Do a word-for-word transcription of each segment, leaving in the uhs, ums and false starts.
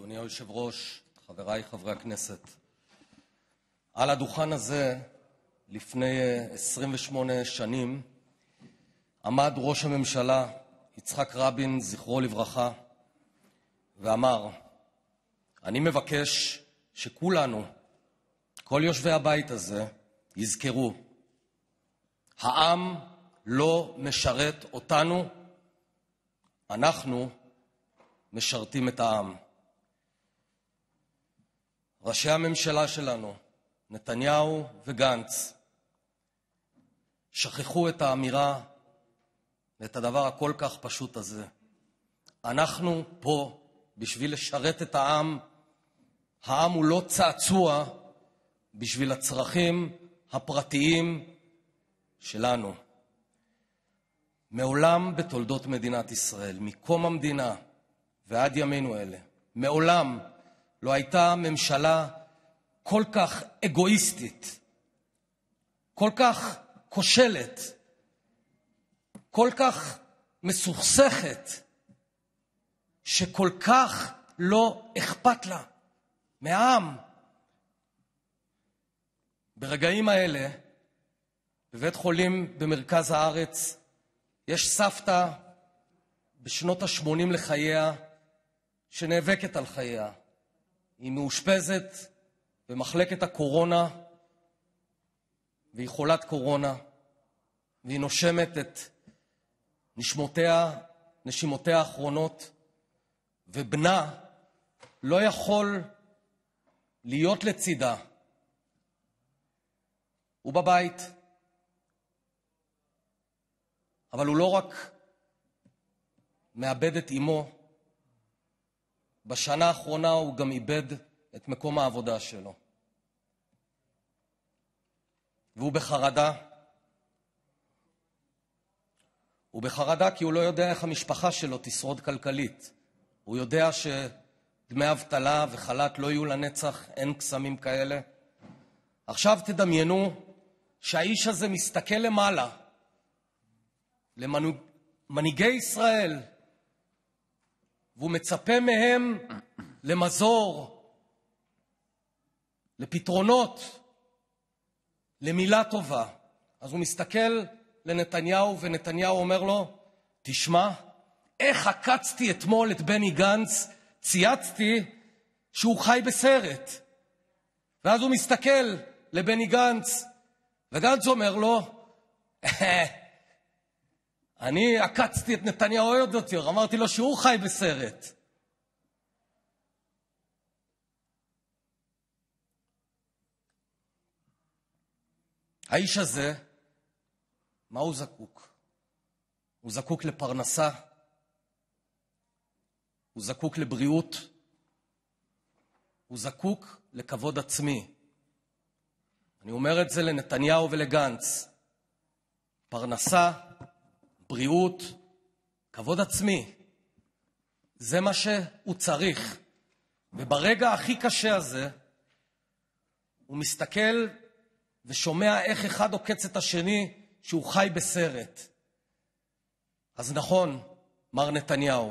אדוני היושב-ראש, חבריי חברי הכנסת, על הדוכן הזה לפני עשרים ושמונה שנים עמד ראש הממשלה יצחק רבין, זכרו לברכה, ואמר: אני מבקש שכולנו, כל יושבי הבית הזה, יזכרו, העם לא משרת אותנו, אנחנו משרתים את העם. ראשי הממשלה שלנו, נתניהו וגנץ, שכחו את האמירה ואת הדבר הכל כך פשוט הזה. אנחנו פה בשביל לשרת את העם. העם הוא לא צעצוע בשביל הצרכים הפרטיים שלנו. מעולם בתולדות מדינת ישראל, מקום המדינה ועד ימינו אלה, מעולם לא הייתה ממשלה כל כך אגואיסטית, כל כך כושלת, כל כך מסוכסכת, שכל כך לא אכפת לה מהעם. ברגעים האלה, בבית חולים במרכז הארץ, יש סבתא בשנות ה-שמונים לחייה שנאבקת על חייה. היא מאושפזת במחלקת הקורונה, והיא חולת קורונה, והיא נושמת את נשמותיה, נשימותיה האחרונות, ובנה לא יכול להיות לצידה. הוא בבית. אבל הוא לא רק מאבד את אמו, בשנה האחרונה הוא גם איבד את מקום העבודה שלו. והוא בחרדה. הוא בחרדה כי הוא לא יודע איך המשפחה שלו תשרוד כלכלית. הוא יודע שדמי אבטלה וחל"ת לא יהיו לנצח, אין קסמים כאלה. עכשיו תדמיינו שהאיש הזה מסתכל למעלה, למנהיגי ישראל, והוא מצפה מהם למזור, לפתרונות, למילה טובה. אז הוא מסתכל לנתניהו, ונתניהו אומר לו: תשמע, איך עקצתי אתמול את בני גנץ, צייצתי שהוא חי בסרט. ואז הוא מסתכל לבני גנץ, וגנץ אומר לו: אני עקצתי את נתניהו עוד יותר, אמרתי לו שהוא חי בסרט. האיש הזה, מה הוא זקוק? הוא זקוק לפרנסה, הוא זקוק לבריאות, הוא זקוק לכבוד עצמי. אני אומר את זה לנתניהו ולגנץ. פרנסה, בריאות, כבוד עצמי. זה מה שהוא צריך. וברגע הכי קשה הזה, הוא מסתכל ושומע איך אחד עוקץ את השני שהוא חי בסרט. אז נכון, מר נתניהו,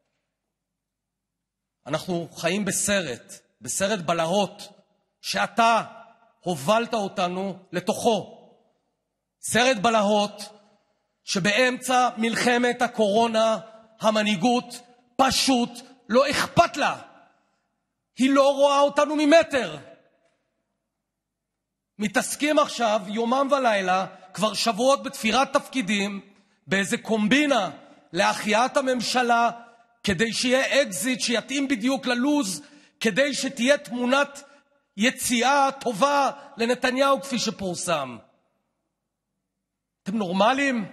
אנחנו חיים בסרט, בסרט בלהות, שאתה הובלת אותנו לתוכו. סרט בלהות שבאמצע מלחמת הקורונה המנהיגות פשוט לא אכפת לה. היא לא רואה אותנו ממטר. מתעסקים עכשיו יומם ולילה, כבר שבועות בתפירת תפקידים, באיזה קומבינה להחייאת הממשלה, כדי שיהיה אקזיט שיתאים בדיוק ללוז, כדי שתהיה תמונת יציאה טובה לנתניהו כפי שפורסם. אתם נורמלים?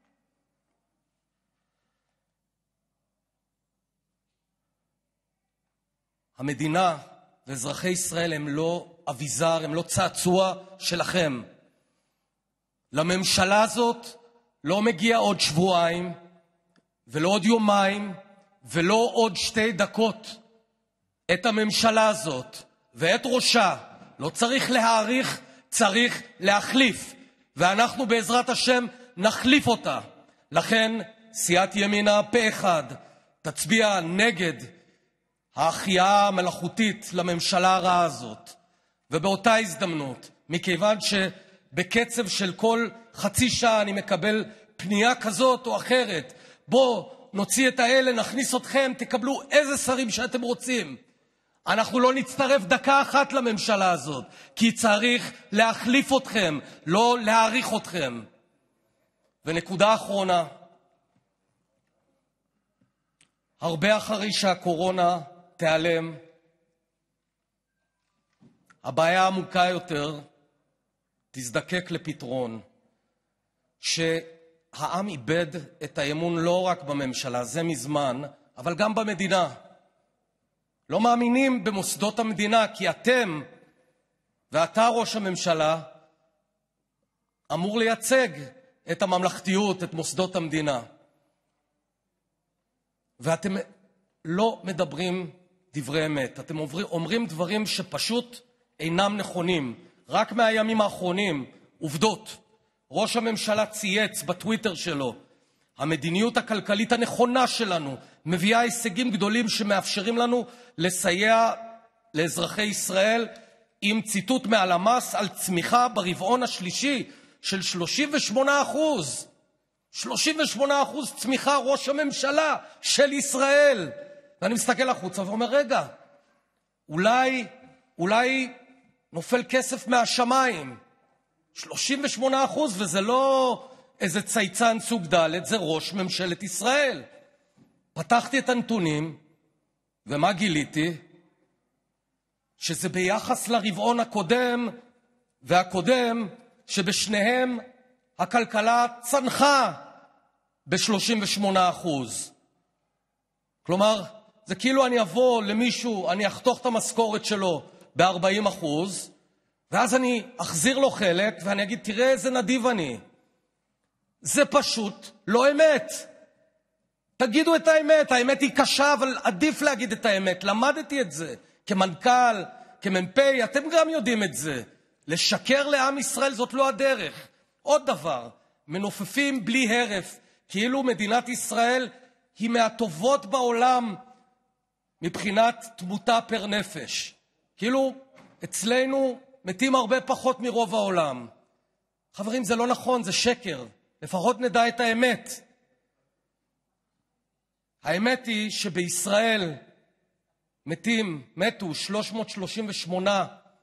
המדינה ואזרחי ישראל הם לא אביזר, הם לא צעצוע שלכם. לממשלה הזאת לא מגיע עוד שבועיים, ולא עוד יומיים, ולא עוד שתי דקות. את הממשלה הזאת ואת ראשה לא צריך להאריך, צריך להחליף. ואנחנו בעזרת השם נחליף אותה. לכן סיעת ימינה פה אחד תצביע נגד ההחייאה המלאכותית לממשלה הרעה הזאת. ובאותה הזדמנות, מכיוון שבקצב של כל חצי שעה אני מקבל פנייה כזאת או אחרת, בוא נוציא את האלה, נכניס אתכם, תקבלו איזה שרים שאתם רוצים. אנחנו לא נצטרף דקה אחת לממשלה הזאת, כי צריך להחליף אתכם, לא להעריך אתכם. ונקודה אחרונה, הרבה אחרי שהקורונה תיעלם, הבעיה העמוקה יותר תזדקק לפתרון. שהעם איבד את האמון לא רק בממשלה, זה מזמן, אבל גם במדינה. לא מאמינים במוסדות המדינה, כי אתם, ואתה ראש הממשלה, אמור לייצג את הממלכתיות, את מוסדות המדינה. ואתם לא מדברים דברי אמת. אתם אומרים דברים שפשוט אינם נכונים. רק מהימים האחרונים, עובדות. ראש הממשלה צייץ בטוויטר שלו, המדיניות הכלכלית הנכונה שלנו מביאה הישגים גדולים שמאפשרים לנו לסייע לאזרחי ישראל, עם ציטוט מהלמ"ס על צמיחה ברבעון השלישי של שלושים ושמונה אחוז. שלושים ושמונה אחוז צמיחה, ראש הממשלה של ישראל. ואני מסתכל החוצה ואומר, רגע, אולי, אולי נופל כסף מהשמיים. שלושים ושמונה אחוז, וזה לא איזה צייצן סוג ד', זה ראש ממשלת ישראל. פתחתי את הנתונים, ומה גיליתי? שזה ביחס לרבעון הקודם והקודם, שבשניהם הכלכלה צנחה ב-שלושים ושמונה אחוז. כלומר, זה כאילו אני אבוא למישהו, אני אחתוך את המשכורת שלו ב-ארבעים אחוז, ואז אני אחזיר לו חלק, ואני אגיד, תראה איזה נדיב אני. זה פשוט לא אמת. תגידו את האמת, האמת היא קשה, אבל עדיף להגיד את האמת. למדתי את זה כמנכ"ל, כמ"פ, אתם גם יודעים את זה. לשקר לעם ישראל זאת לא הדרך. עוד דבר, מנופפים בלי הרף, כאילו מדינת ישראל היא מהטובות בעולם מבחינת תמותה פר נפש. כאילו אצלנו מתים הרבה פחות מרוב העולם. חברים, זה לא נכון, זה שקר. לפחות נדע את האמת. האמת היא שבישראל מתים, מתו שלוש מאות שלושים ושמונה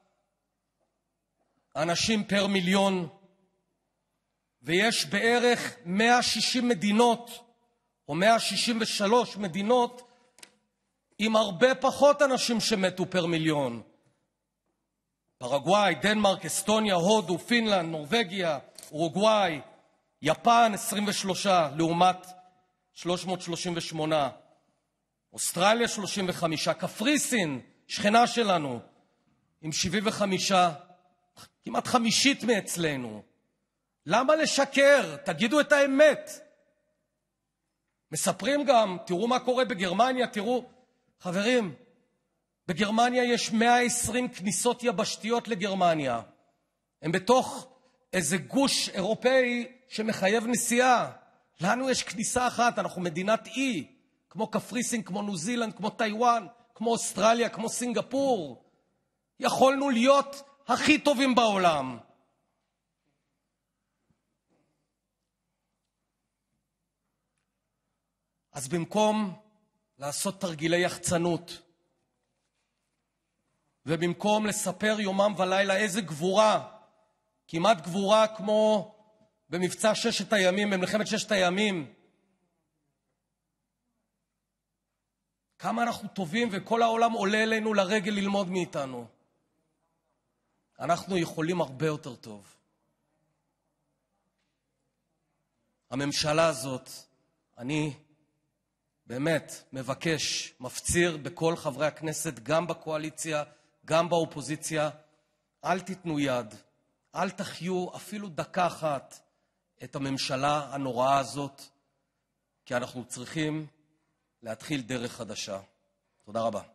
אנשים פר מיליון, ויש בערך מאה ושישים מדינות, או מאה שישים ושלוש מדינות, עם הרבה פחות אנשים שמתו פר מיליון. פרגוואי, דנמרק, אסטוניה, הודו, פינלנד, נורווגיה, אורוגוואי, יפן עשרים ושלושה לעומת שלוש מאות שלושים ושמונה, אוסטרליה שלושים וחמש, קפריסין, שכנה שלנו, עם שבעים וחמישה, כמעט חמישית מאצלנו. למה לשקר? תגידו את האמת. מספרים גם, תראו מה קורה בגרמניה, תראו, חברים, בגרמניה יש מאה ועשרים כניסות יבשתיות לגרמניה. הם בתוך איזה גוש אירופאי שמחייב נסיעה. לנו יש כניסה אחת, אנחנו מדינת אי, כמו קפריסין, כמו ניו זילנד, כמו טיואן, כמו אוסטרליה, כמו סינגפור. יכולנו להיות הכי טובים בעולם. אז במקום לעשות תרגילי יחצנות, ובמקום לספר יומם ולילה איזה גבורה, כמעט גבורה כמו במבצע ששת הימים, במלחמת ששת הימים, כמה אנחנו טובים וכל העולם עולה אלינו לרגל ללמוד מאיתנו. אנחנו יכולים הרבה יותר טוב. הממשלה הזאת, אני באמת מבקש, מפציר בכל חברי הכנסת, גם בקואליציה, גם באופוזיציה, אל תיתנו יד, אל תחיו אפילו דקה אחת את הממשלה הנוראה הזאת, כי אנחנו צריכים להתחיל דרך חדשה. תודה רבה.